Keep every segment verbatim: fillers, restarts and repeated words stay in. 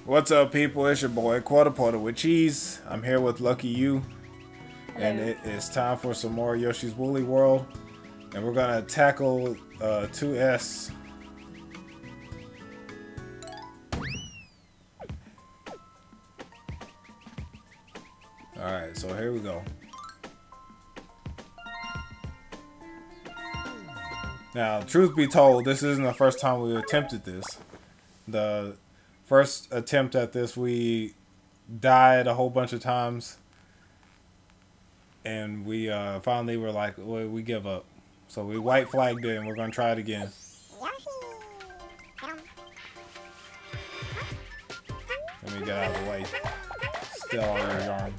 What's up, people? It's your boy Quarter Porter with Cheese. I'm here with Lucky You, and it is time for some more Yoshi's Woolly World, and we're gonna tackle uh, two S. All right, so here we go. Now, truth be told, this isn't the first time we attempted this. The first attempt at this, we died a whole bunch of times, and we uh, finally were like, well, we give up. So we white flagged it, and we're gonna try it again. Let me get out of the way. Still on your yarn.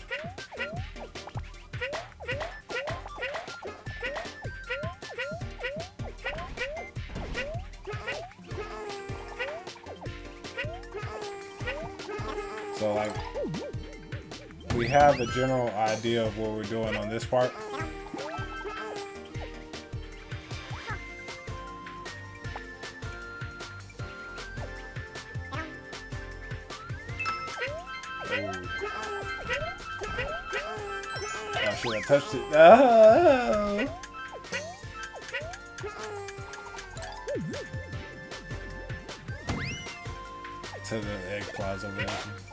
So, like, we have a general idea of what we're doing on this part. Oh, I should have touched it. Oh. To the egg flies over there.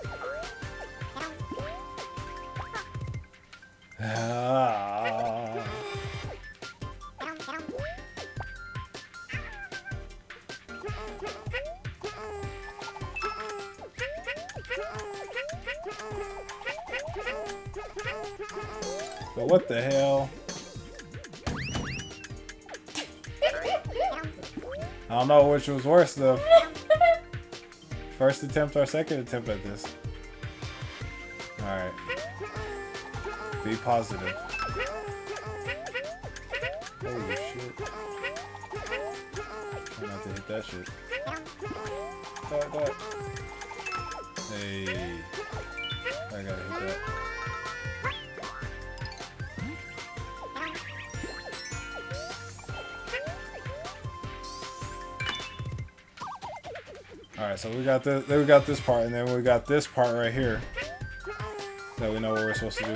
Ah. But what the hell? I don't know which was worse though. First attempt or second attempt at this. Alright. Be positive. Holy shit. Try not to hit that shit. That, that. Hey. I gotta hit that. Alright, so we got the then we got this part, and then we got this part right here. That we know what we're supposed to do.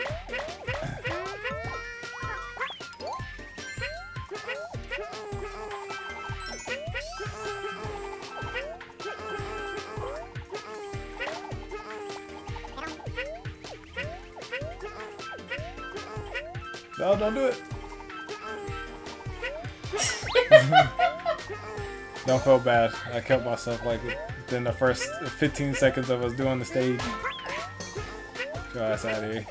No, don't do it. Don't feel bad. I kept myself like within the first fifteen seconds of us doing the stage. Get your ass out of here.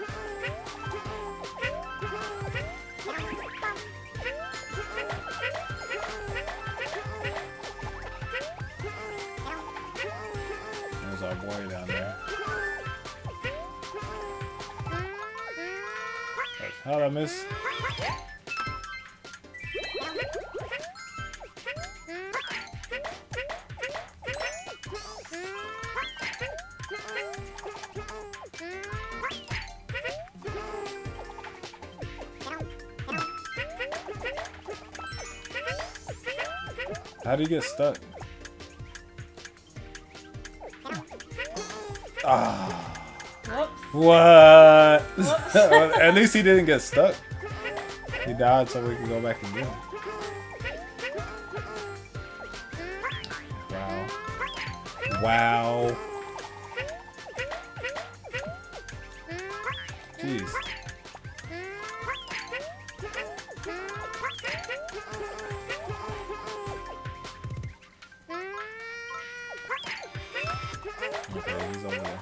There's our boy down there. How'd I miss? How do you get stuck? Ah. Whoops. What? Whoops. At least he didn't get stuck. He died so we can go back and get him. Wow. Wow. Jeez. Okay, he's over there.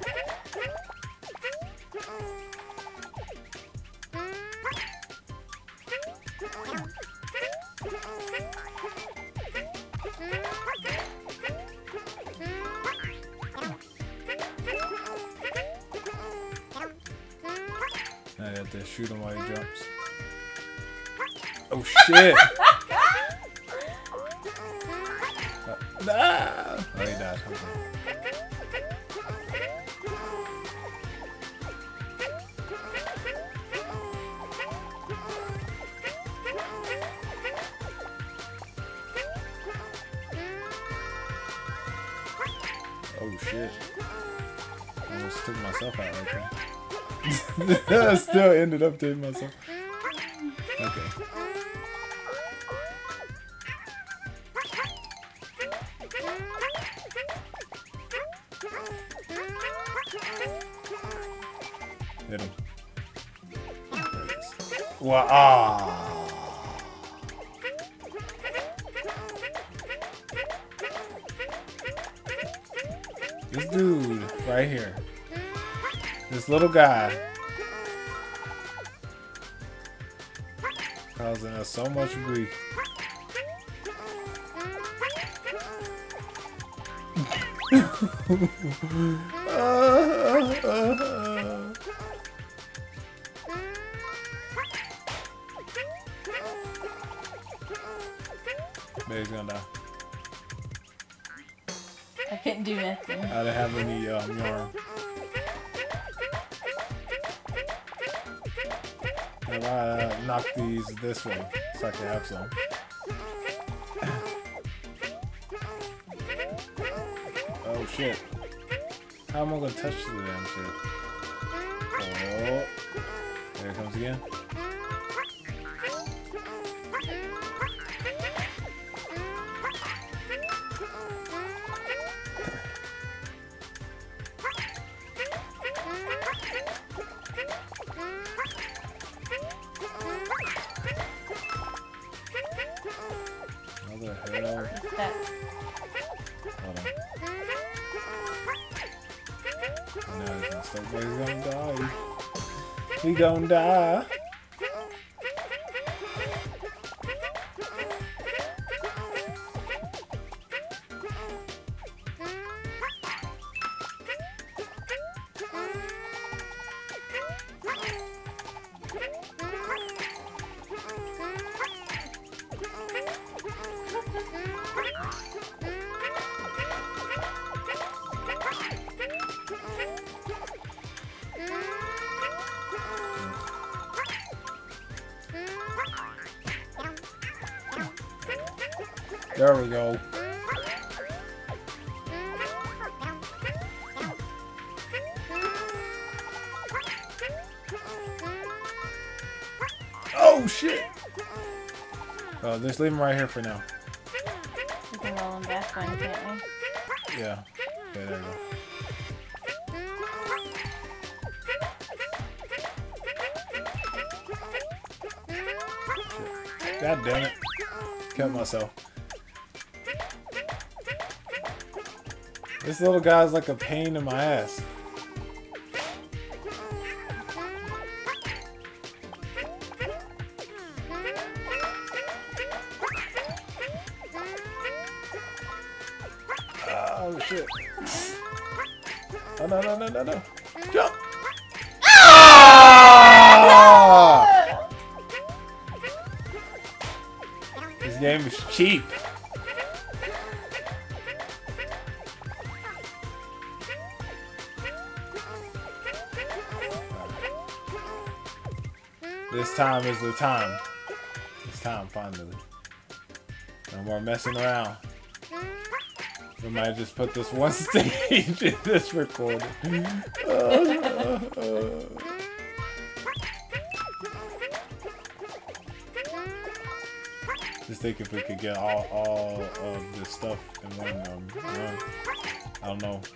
I have to shoot him while he jumps. Oh shit! uh, nah! Oh, he died. Okay. Oh shit. I almost took myself out right there. I still ended up taking myself. Okay. Hit him. There it is. Wow. Ah. This dude right here. This little guy. Causing us so much grief. uh, uh, uh. Baby's gonna die. I couldn't do nothing. I didn't have any um, yarn. If I uh, knock these this way so I can have some. Oh shit. How am I gonna touch the damn shit? Oh. There it comes again. What the hell? What's that? Hold on. I know he's gonna stop, but he's gonna die. He gonna die. There we go. Oh shit! Oh, just leave him right here for now. We can roll him back one, can't we? Yeah. Okay, there you go. Shit. God damn it. Cut myself. This little guy's like a pain in my ass. Oh shit. Oh no no no no no. Jump! Ah! This game is cheap. This time is the time. It's time, finally. No more messing around. We might just put this one stage in this recording. Uh, uh, uh. Just think if we could get all, all of this stuff in one um, run. I don't know.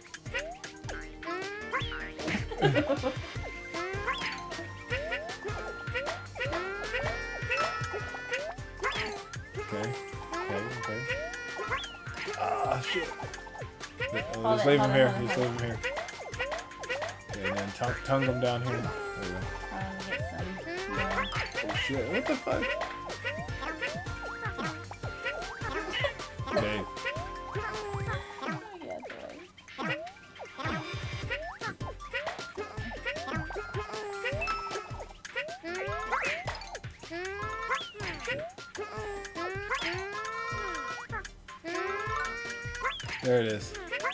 Okay, okay, okay. Ah, shit. Uh, just leave him here. Just leave him here. Okay, and then tongue, tongue him down here. There you go. Um, get some more. Oh shit, what the fuck? Okay. There it is.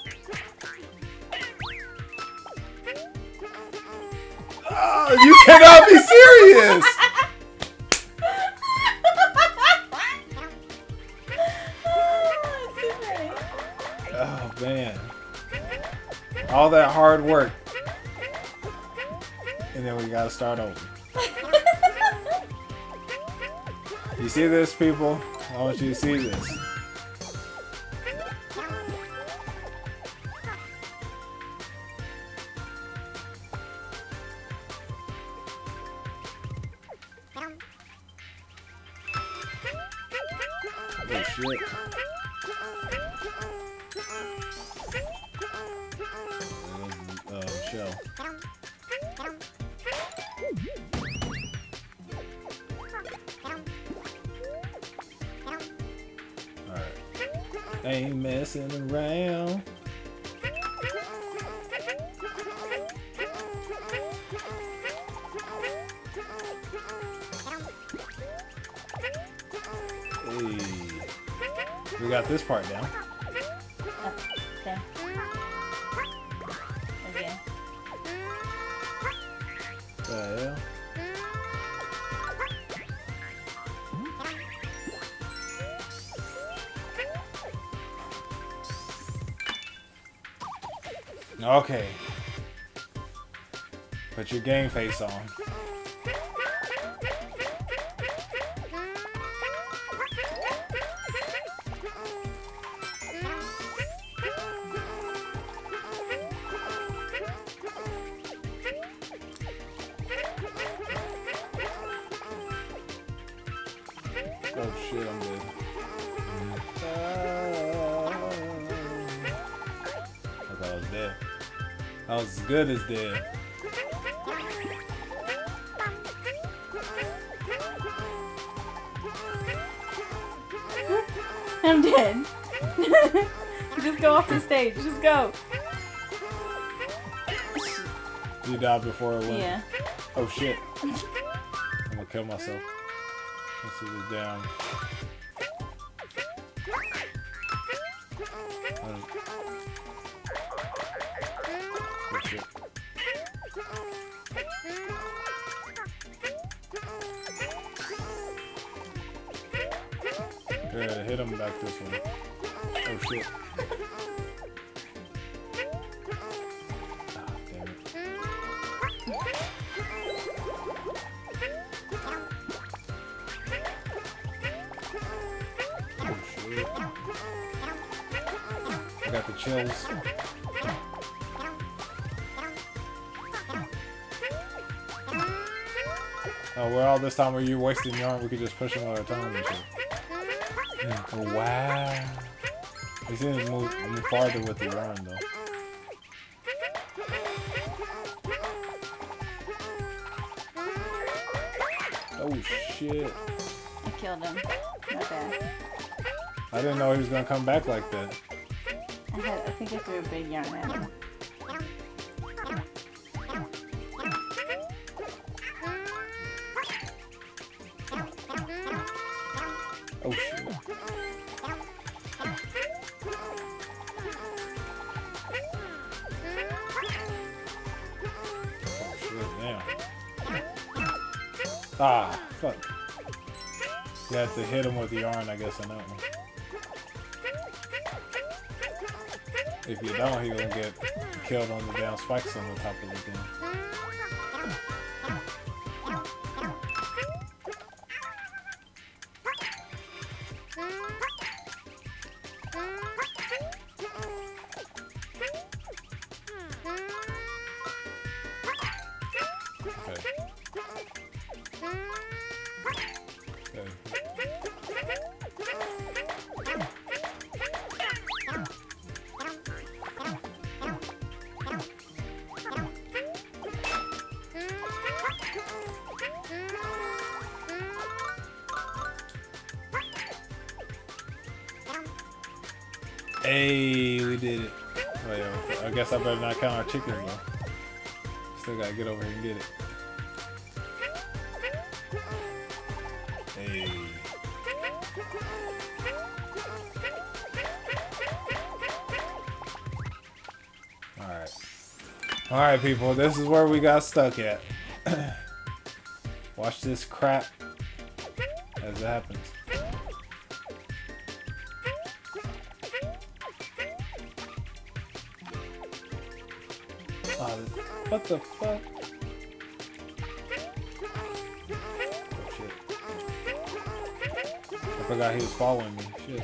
Oh, you cannot be serious! Oh man. All that hard work. And then we gotta start over. You see this, people? I want you to see this. Oh shit. Uh, shell. Alright. Ain't messing around. Hey. We got this part down. Oh, okay. Okay. The hell? Okay. Put your game face on. Oh shit, I'm dead. I thought I was dead. I was as good as dead. I'm dead. Just go off the stage. Just go. You died before I went. Yeah. Oh shit. I'm gonna kill myself. Let's see this down. Oh shit. Yeah, hit him back this way. Oh shit. Ah, damn it. Oh shit. I got the chills. Oh well, this time where you wasting yarn, we could just push him all the time and shit. Oh, wow. We seem to move, move farther with the yarn though. Oh shit. I killed him. Not bad. I didn't know he was gonna come back like that. I, had, I think I threw a big yarn at him. Oh shit. Oh shit, damn. Ah, fuck. You have to hit him with the yarn, I guess, on that one. If you don't, he gonna get killed on the down spikes on the top of the thing. Okay. Okay. Hey, we did it. Wait, I guess I better not count our chickens though. Still gotta get over here and get it. Hey. Alright. Alright, people, this is where we got stuck at. Watch this crap as it happens. Oh, what the fuck? Oh, shit. I forgot he was following me. Shit.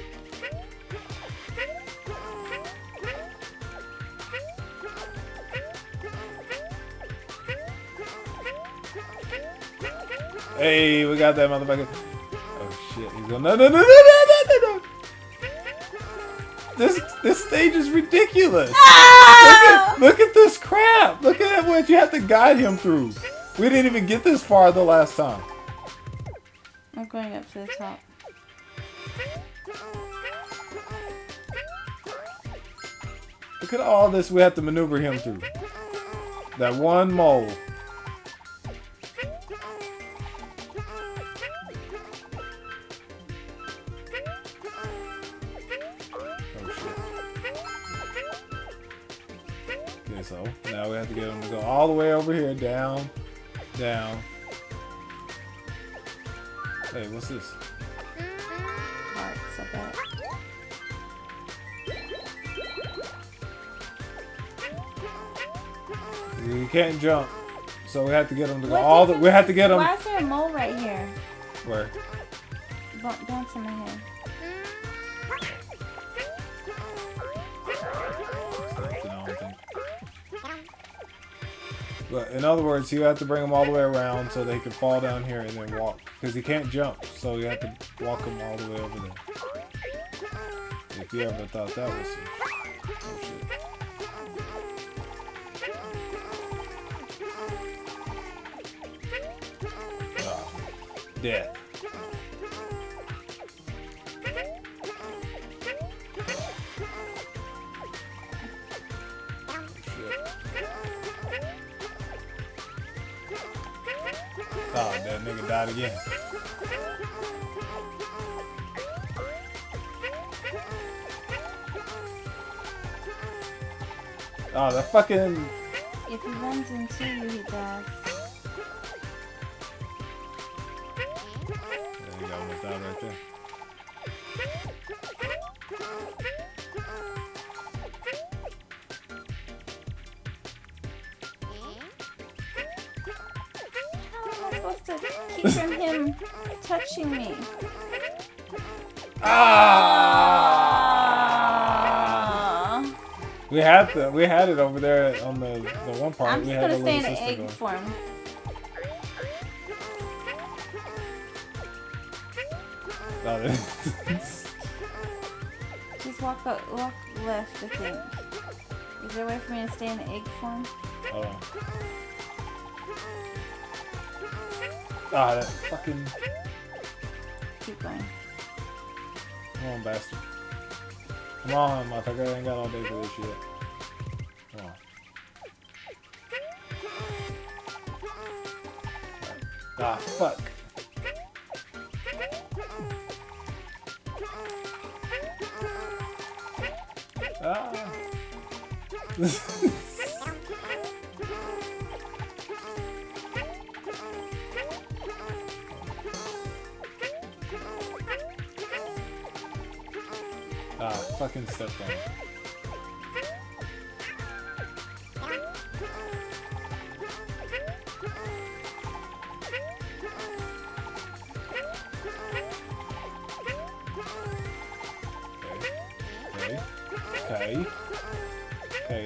Hey, we got that motherfucker. Oh shit, he's going no no no no no no no no. This this stage is ridiculous. Ah! Look at look at this crap. Look at what you have to guide him through. We didn't even get this far the last time. I'm going up to the top. Look at all this we have to maneuver him through. That one mole. So now we have to get him to go all the way over here, down, down. Hey, what's this? Hearts, I bet. You can't jump, so we have to get him to go What all the. We have to get him. Why is there a mole right here? Where? Don't bounce in my head. But in other words, you have to bring him all the way around so they can fall down here and then walk. Because he can't jump, so you have to walk him all the way over there. If you ever thought that was some oh shit. Ah, death. Oh, that nigga died again. Oh, the fucking... If he runs into you, he does. There you go, almost died right there. Supposed to keep from him touching me. Ah! We had the we had it over there on the the one part. I'm we just had gonna the stay in little the sister egg going. form. Oh, there- Just walk up, walk left, I think. Is there a way for me to stay in the egg form? Hold on. Ah, that fucking... Keep going. Come on, bastard. Come on, motherfucker. I ain't got all day for this shit. Come on. Ah, fuck. Ah. Ah, fucking stepped on it. Okay. Okay. Okay.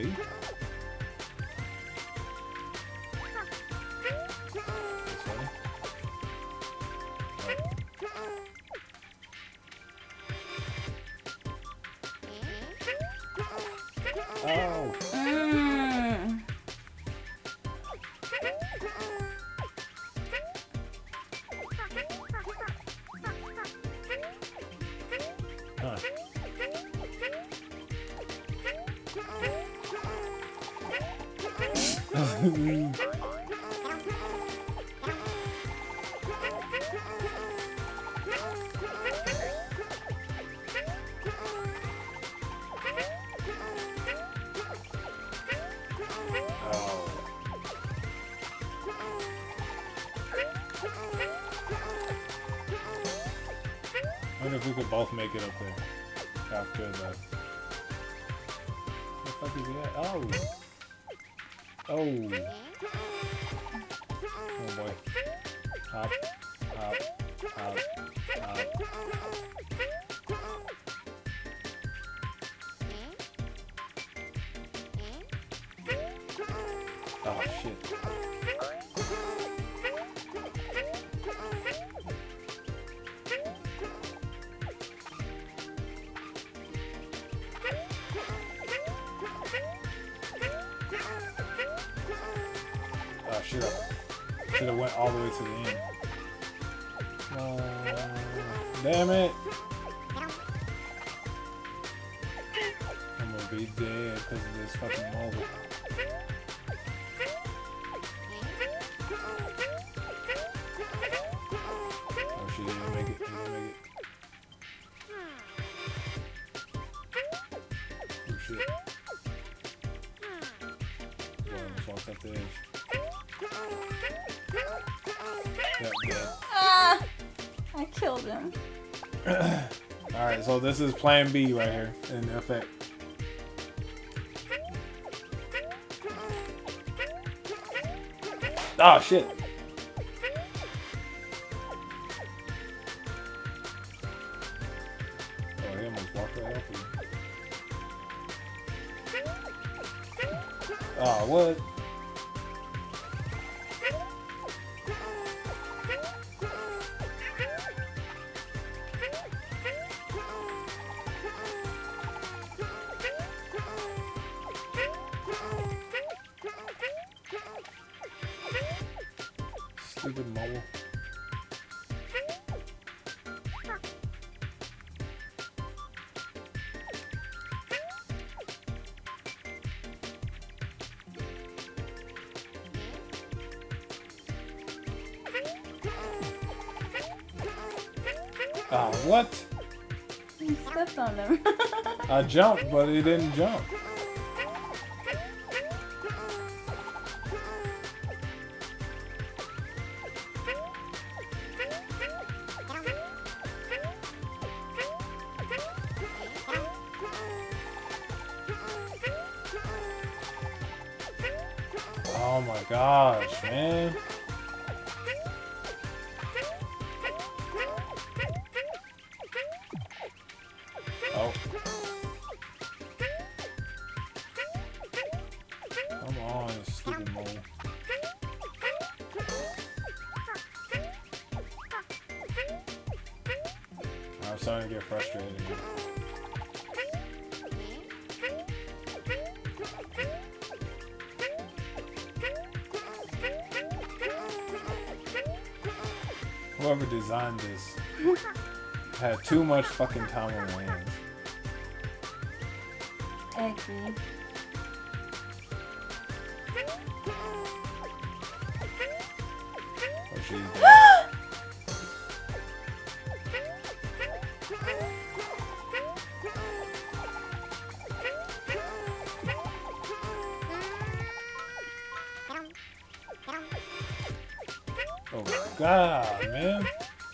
This way. Oh. Oh. Mm. Huh. Oh. I wonder if we could both make it up there after the. Where the fuck is he at? Oh. Oh. Oh boy. Hop, hop, hop, hop. Oh shit. Oh shit. Should have went all the way to the end. Uh, damn it. I'm gonna be dead because of this fucking mobile. Oh shit, he didn't make it. He didn't make it. Oh shit. Boy, almost walked up the edge. Yep, yeah. Ah! I killed him. Alright, so this is plan B right here in effect. Oh shit! Oh, he almost walked right off of you. Oh, what? Stupid mobile. Ah, what? You stepped on him. I jumped, but he didn't jump. Oh my gosh, man. Oh. Come on, you stupid mole. I'm starting to get frustrated now. Whoever designed this had too much fucking time on their hands. Eggy. Oh, she's dead. Oh god, man.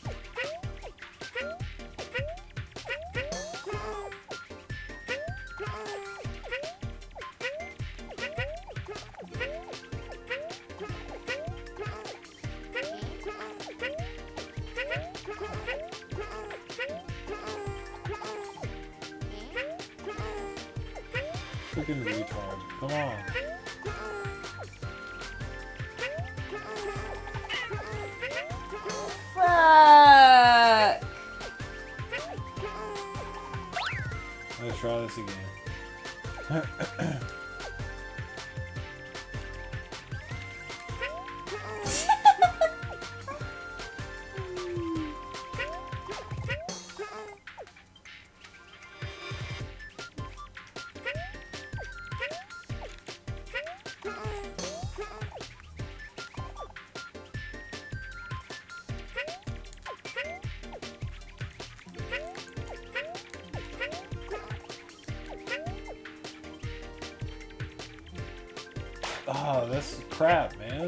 Freaking retard. Come on. Fuck! Let's try this again. Oh, this is crap, man.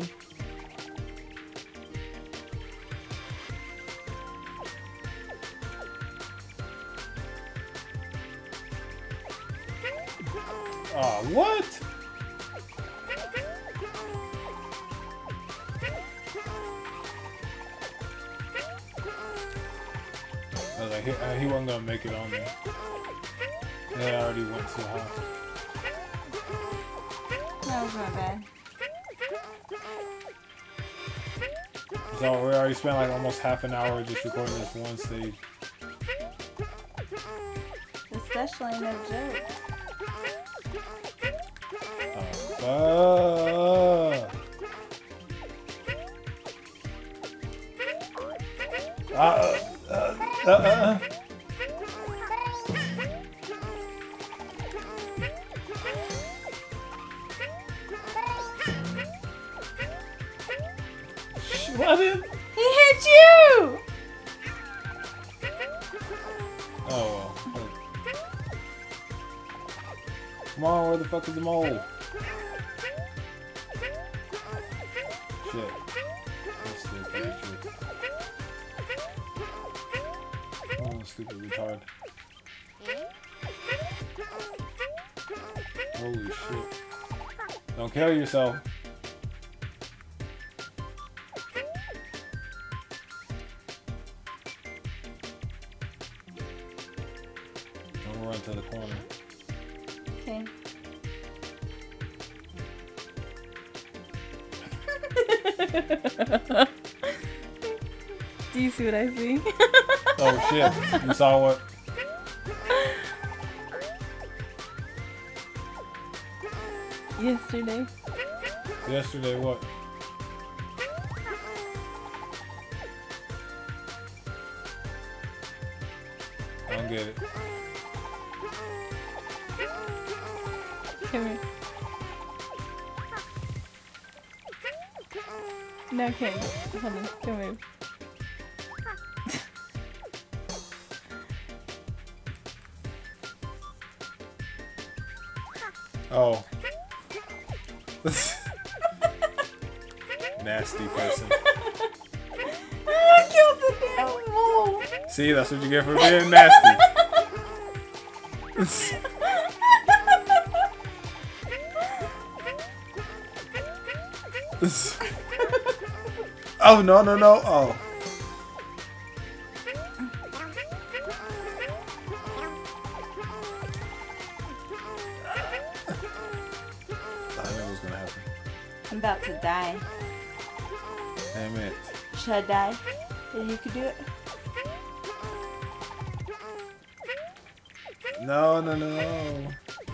Oh, what? was like, he, uh, he wasn't gonna make it on there. They already went too high. That was not bad. So we already spent like almost half an hour just recording this one stage. Especially no joke. Oh, fuck. Uh, uh, uh, uh. What is? He hit you! Oh well. Come on, where the fuck is the mole? Shit. That's the picture. Oh, stupid retard. Holy shit. Don't kill yourself. Don't run to the corner. Okay. Do you see what I see? Oh shit. You saw what? Yesterday. Yesterday what? I don't get it. Come here. No, okay. Hold on. Come here. Oh. Nasty person. I killed the damn mole. See, that's what you get for being nasty. Oh, no, no, no. Oh. I knew it was gonna happen. I'm about to die. Damn it. Should I die? Then you could do it. No, no, no, no.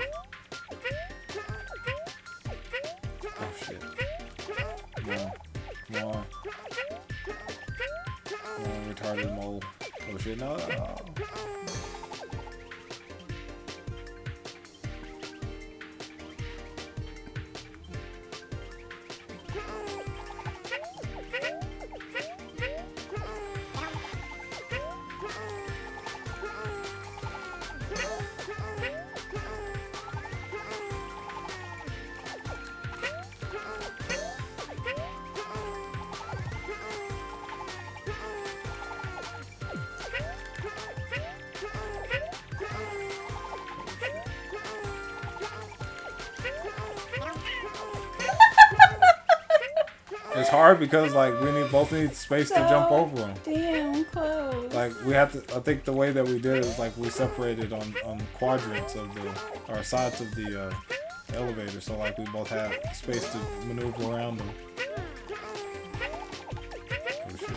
Oh, shit. Come on. Come on. Come on, retarded mole. Oh, shit, no. It's hard because like we need both need space So to jump over them. Damn close. Like we have to. I think the way that we did it is like we separated on on quadrants of the or sides of the uh, elevator, so like we both have space to maneuver around them. Oh shit!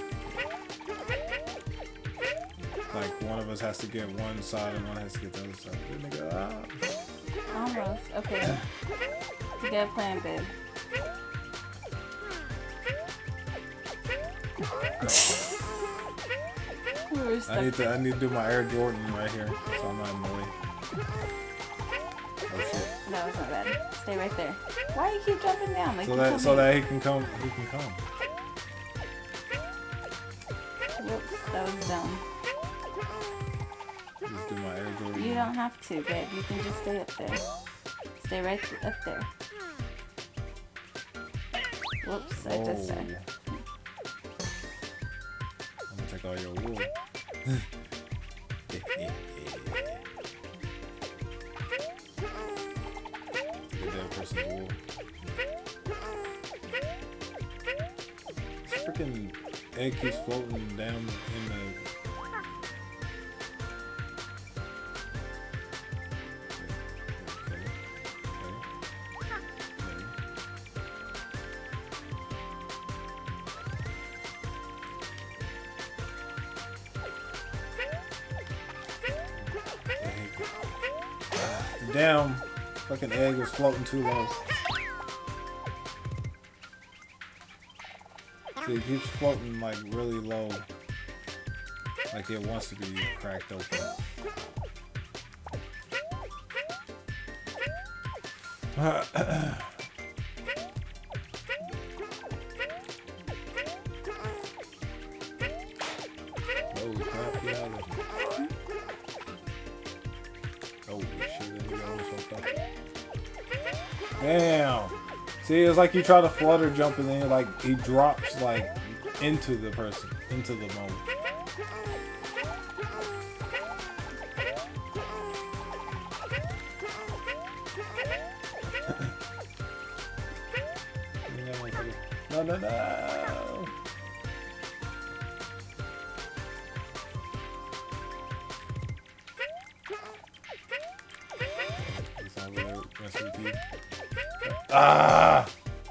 Like one of us has to get one side and one has to get the other side. Nigga, ah. Almost. Okay. You got a plan, babe. We were stuck. I need to I need to do my Air Jordan right here, so I'm not in the way. Oh shit! That was not bad. Stay right there. Why do you keep jumping down? Like So you that told so me- that he can come he can come. Whoops, that was dumb. Just do my Air Jordan. You don't have to, babe. You can just stay up there. Stay right th- up there. Whoops, I just Oh. said. I'm gonna take all your wool. Take a dead person's wool. This freaking egg keeps floating down in the damn fucking egg was floating too low. See, it keeps floating like really low. Like it wants to be cracked open. Oh crap, yeah. Holy shit, that nigga almost woke up. Damn! See, it's like you try to flutter jump and then like he drops like into the person, into the moment. No, no, no! It's not really mess with you. Ah!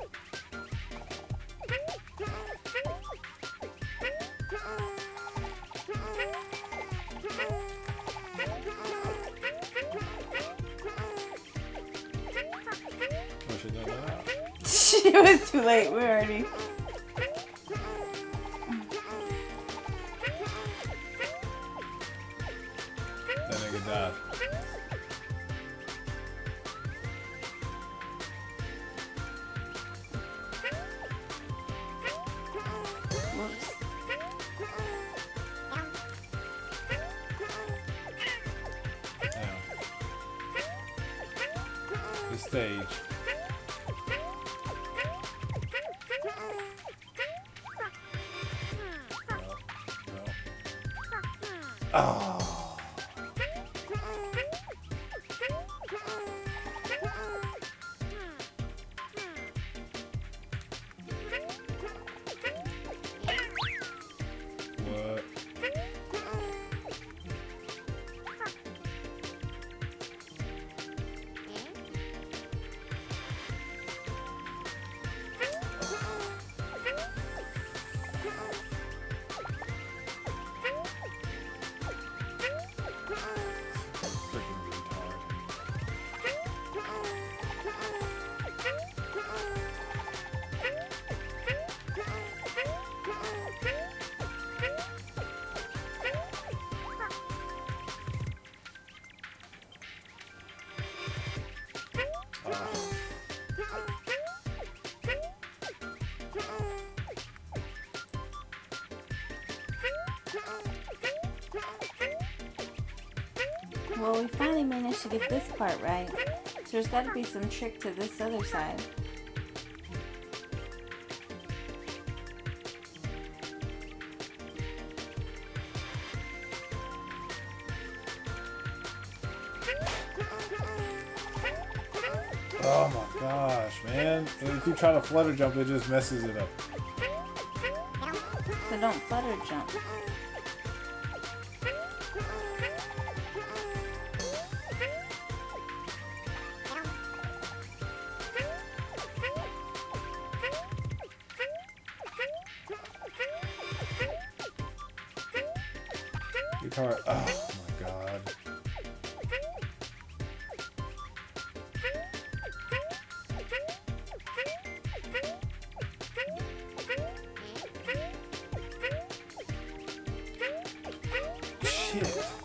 It was too late. We're already. That nigga died. Whoops. Damn. The stage. Oh. What? Well, we finally managed to get this part right. So there's got to be some trick to this other side. Oh my gosh, man. If you try to flutter jump, it just messes it up. So don't flutter jump. Guitar. Oh my god. Shit.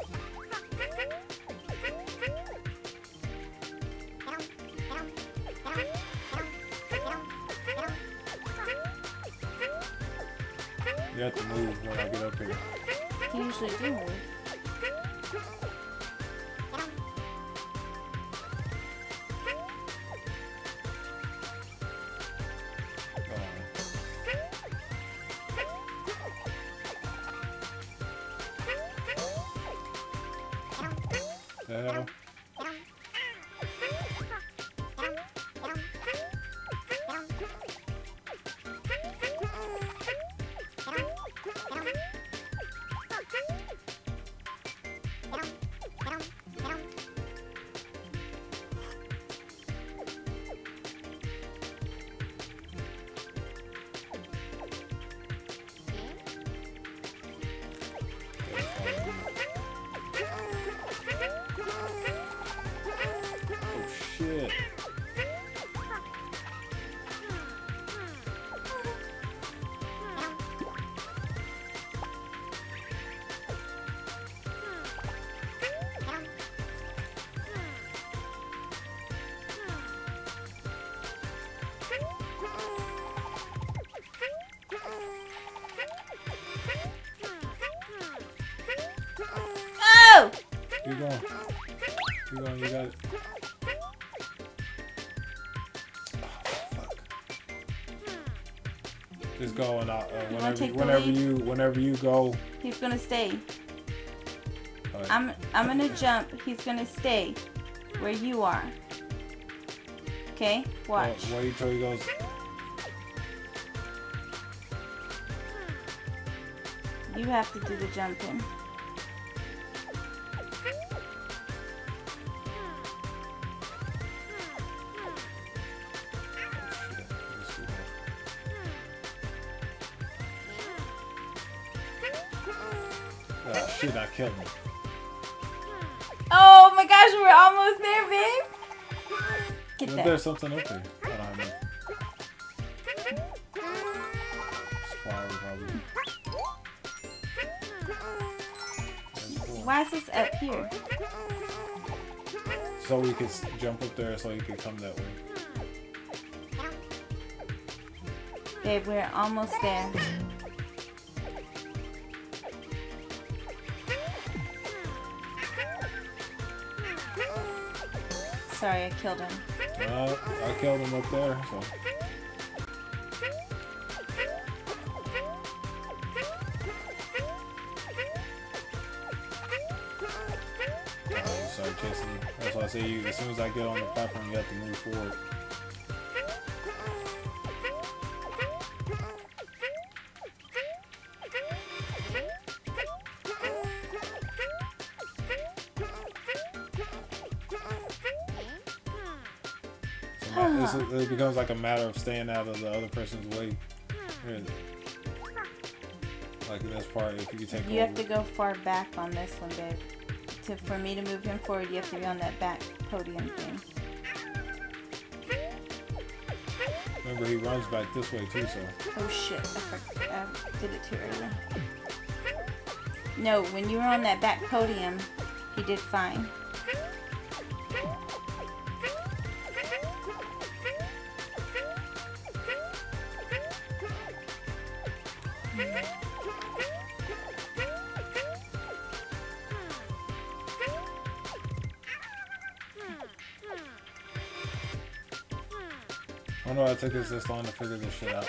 You have to move when I get up here. You usually do move. Yeah. Keep going, you got it. Oh, fuck. Just go and uh, whenever, you, whenever you, whenever you go. He's gonna stay. Right. I'm, I'm gonna jump. He's gonna stay where you are. Okay, watch. Uh, wait till he goes. You have to do the jumping. Oh shit, I killed him. Oh my gosh, we're almost there, babe. Get that. There's something up there. I don't know. Flower, probably. Why is this up here? So we could jump up there so you could come that way. Babe, we're almost there. Sorry, I killed him. Uh, I killed him up there, so. Alright, start chasing you. That's why I say you, as soon as I get on the platform, you have to move forward. It's, it becomes like a matter of staying out of the other person's way. Like in this part, if you take You over. have to go far back on this one, babe. To, for me to move him forward, you have to be on that back podium thing. Remember, he runs back this way too, so. Oh shit, I, forgot, I did it too early. No, when you were on that back podium, he did fine. I don't know why it took us this long to figure this shit out.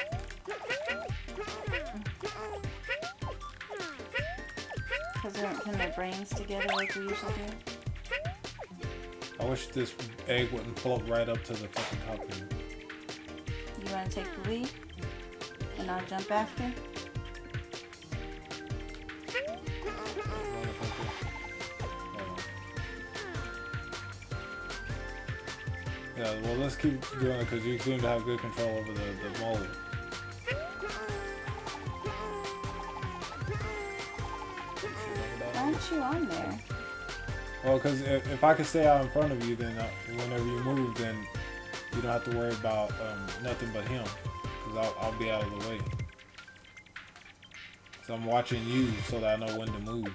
Because we weren't putting their brains together like we usually do. I wish this egg wouldn't float right up to the fucking top here. You want to take the lead? And I'll jump after? Yeah, well, let's keep doing it because you seem to have good control over the, the mold. Why aren't you on there? Well, because if, if I can stay out in front of you, then uh, whenever you move, then you don't have to worry about um, nothing but him. Because I'll, I'll be out of the way. So I'm watching you so that I know when to move.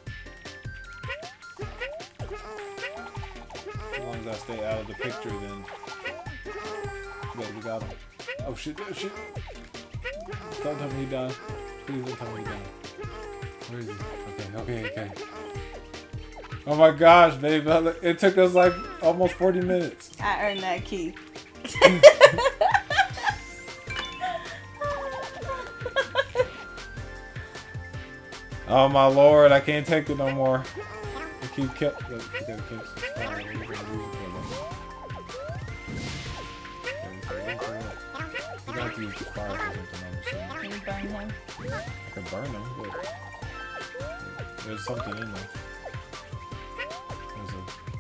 As long as I stay out of the picture, then but we got him. Oh shit! Oh shit! Don't tell me he died. Please don't tell me he died. Where is he? Okay, okay, okay. Oh my gosh, babe! It took us like almost forty minutes. I earned that key. Oh my lord! I can't take it no more. I keep kept. We gotta catch this fire. We're gonna lose it for we got to use this fire for something. I'm assuming. Can you burn him? I can burn them, but there's something in there. There's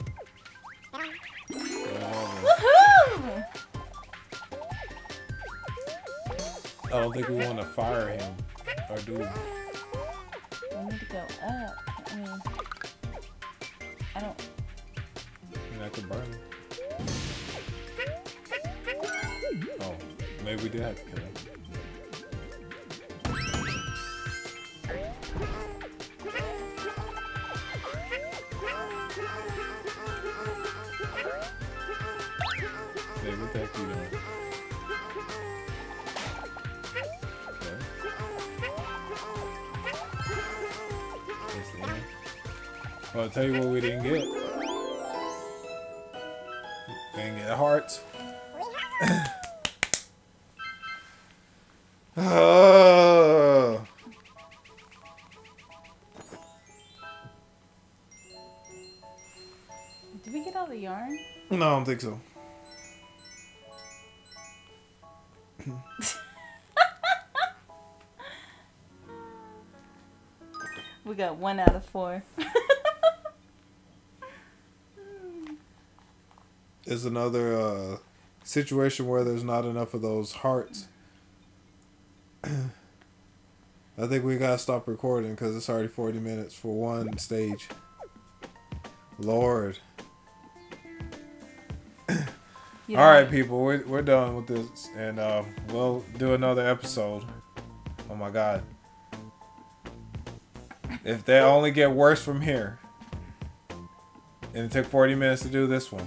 a. Woohoo! I don't think we want to fire him, or do we? We need to go up. I mean, I don't. I mean, I could burn him. Oh, maybe we did have to kill him. Hey, what the heck are you doing? Okay. That's the end. Well, I'll tell you what we didn't get. Dang it, hearts. Oh. Did we get all the yarn? No, I don't think so. We got one out of four. It's another uh, situation where there's not enough of those hearts. I think we gotta stop recording because it's already forty minutes for one stage. Lord. You All know, right, people, we're, we're done with this, and uh, we'll do another episode. Oh my God. If they only get worse from here, and it took forty minutes to do this one,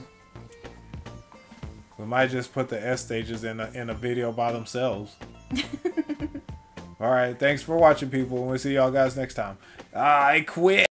we might just put the S stages in a, in a video by themselves. All right, thanks for watching, people, and we'll see y'all guys next time. I quit.